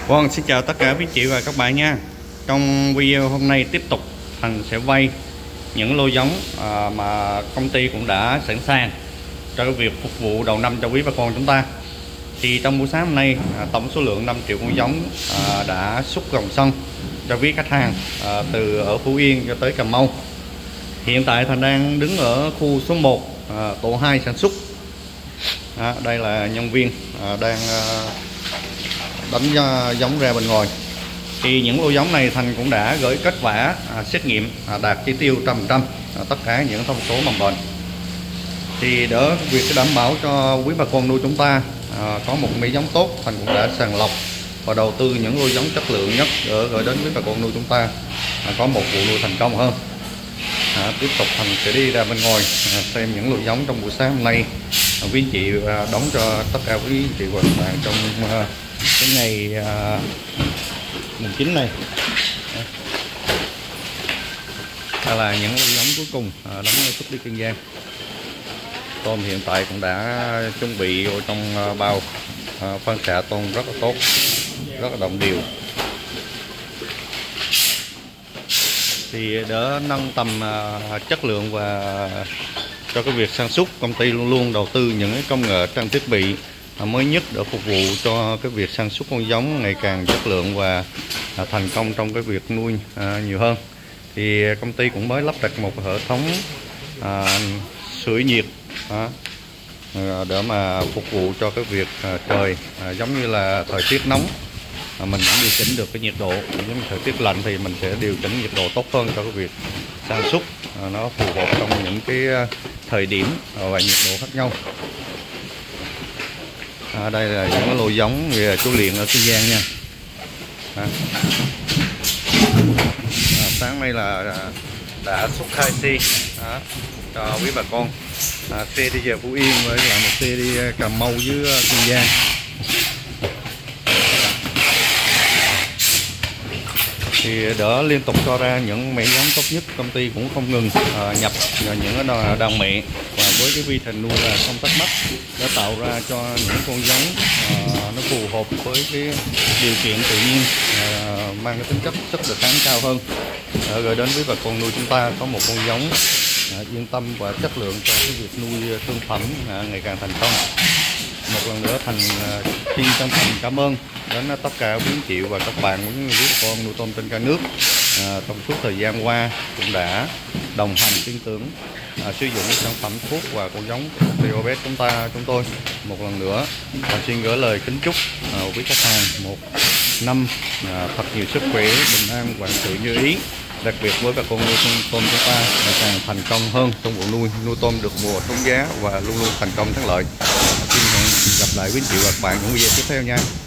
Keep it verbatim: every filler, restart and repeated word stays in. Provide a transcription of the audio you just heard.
Vâng, xin chào tất cả quý chị và các bạn nha. Trong video hôm nay tiếp tục Thành sẽ quay những lô giống à, mà công ty cũng đã sẵn sàng cho cái việc phục vụ đầu năm cho quý bà con chúng ta. Thì trong buổi sáng hôm nay à, tổng số lượng năm triệu con giống à, đã xuất gồng sân cho quý khách hàng à, từ ở Phú Yên cho tới Cà Mau. Hiện tại Thành đang đứng ở khu số một à, tổ hai sản xuất. À, đây là nhân viên à, đang à, đánh giống ra bên ngoài. Thì những lô giống này Thành cũng đã gửi kết quả à, xét nghiệm à, đạt chỉ tiêu một trăm phần trăm à, tất cả những thông số mầm bệnh. Thì đỡ việc đảm bảo cho quý bà con nuôi chúng ta à, có một mỹ giống tốt, Thành cũng đã sàng lọc và đầu tư những lô giống chất lượng nhất để gửi đến quý bà con nuôi chúng ta à, có một vụ nuôi thành công hơn. À, tiếp tục Thành sẽ đi ra bên ngoài à, xem những lô giống trong buổi sáng hôm nay à, quý anh chị à, đóng cho tất cả quý anh chị và các bạn trong à, cái ngày à, mùng chín này. Đây là những lô giống cuối cùng à, đóng xuất đi Kiên Giang. Tôm hiện tại cũng đã chuẩn bị ở trong à, bao à, phân xạ tôm rất là tốt, rất là đồng đều. Thì đỡ nâng tầm à, chất lượng và cho cái việc sản xuất, công ty luôn luôn đầu tư những cái công nghệ trang thiết bị à, mới nhất để phục vụ cho cái việc sản xuất con giống ngày càng chất lượng và à, thành công trong cái việc nuôi à, nhiều hơn. Thì công ty cũng mới lắp đặt một hệ thống à, sưởi nhiệt à, để mà phục vụ cho cái việc à, trời à, giống như là thời tiết nóng à, mình cũng điều chỉnh được cái nhiệt độ, giống thời tiết lạnh thì mình sẽ điều chỉnh nhiệt độ tốt hơn cho cái việc sản xuất à, nó phù hợp trong những cái thời điểm và nhiệt độ khác nhau. À, đây là những lô giống về chú Liền ở Kiên Giang nha. À. À, sáng nay là đã xuất hai xe à, cho quý bà con, à, xe đi về Phú Yên với lại một xe đi Cà Mau với Kiên Giang. Thì đỡ liên tục cho ra những mẹ giống tốt nhất, công ty cũng không ngừng à, nhập những đàn mẹ và với cái quy trình nuôi là không tắc mắc để tạo ra cho những con giống à, nó phù hợp với cái điều kiện tự nhiên à, mang cái tính chất sức đề kháng cao hơn, à, gửi đến với bà con nuôi chúng ta có một con giống à, yên tâm và chất lượng cho cái việc nuôi thương phẩm à, ngày càng thành công. Một lần nữa Thành xin chân thành cảm ơn đến tất cả quý anh chị và các bạn cũng như quý con nuôi tôm trên cả nước à, trong suốt thời gian qua cũng đã đồng hành tin tưởng à, sử dụng sản phẩm thuốc và con giống của công ty ô bê ét chúng ta chúng tôi. Một lần nữa Thành xin gửi lời kính chúc à, quý khách hàng một năm à, thật nhiều sức khỏe, bình an, vạn sự như ý. Đặc biệt với bà con nuôi tôm chúng ta ngày càng thành công hơn trong vụ nuôi nuôi tôm được mùa trúng giá và luôn luôn thành công thắng lợi. Xin hẹn gặp lại quý anh chị và các bạn những video tiếp theo nha.